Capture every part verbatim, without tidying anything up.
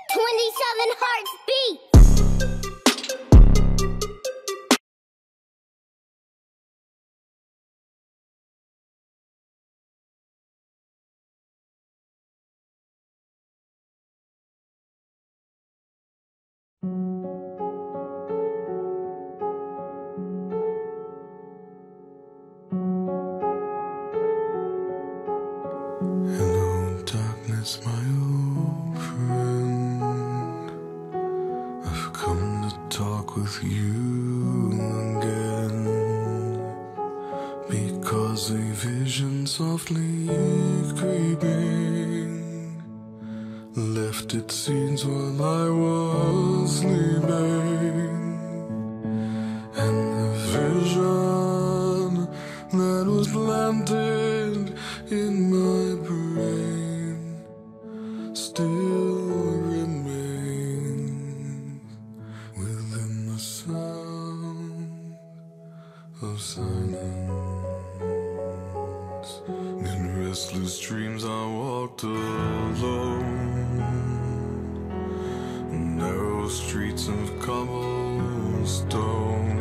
twenty-seven hearts beat. Hello, darkness, my old friend. I've come to talk with you again, because a vision softly creeping left its seeds while I was sleeping. And the vision that was planted in my brain still remains within the sound of silence. In restless dreams I walked alone, narrow streets of cobblestone,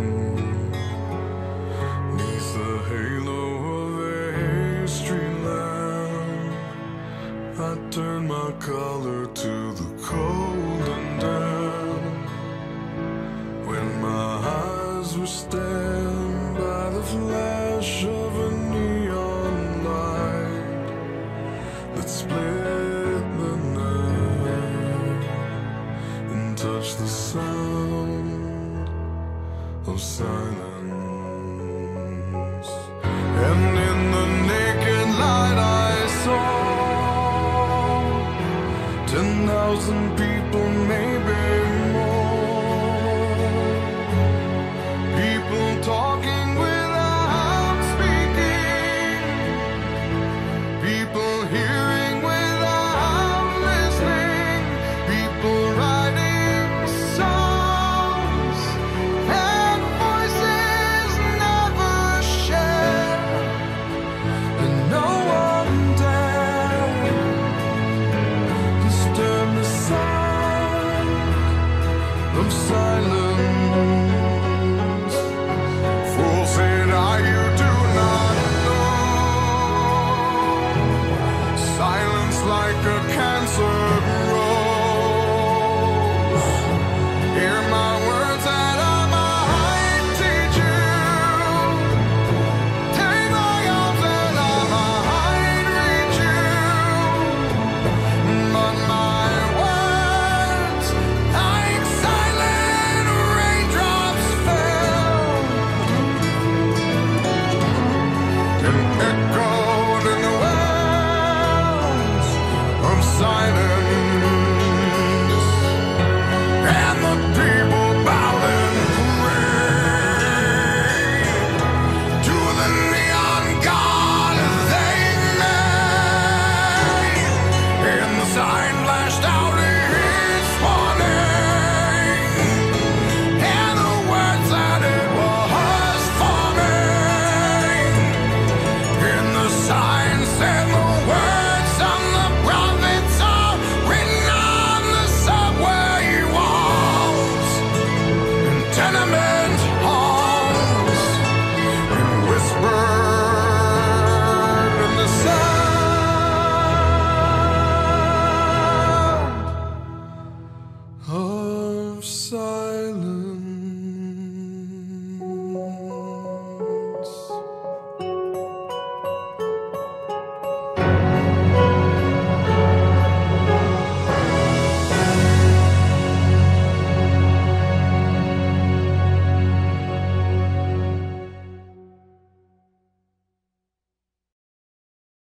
neath the halo of a street lamp. I turned my collar to the cold and damp, when my eyes were stabbed by the flash of a neon light that split the night and touched the sound of silence. And in the naked light I saw ten thousand people, maybe more. People talking without speaking, people hearing without listening, people writing songs and voices never shared. And no one dared disturb the sound of silence. Fool said I, you do not know. Silence like a cancer grows.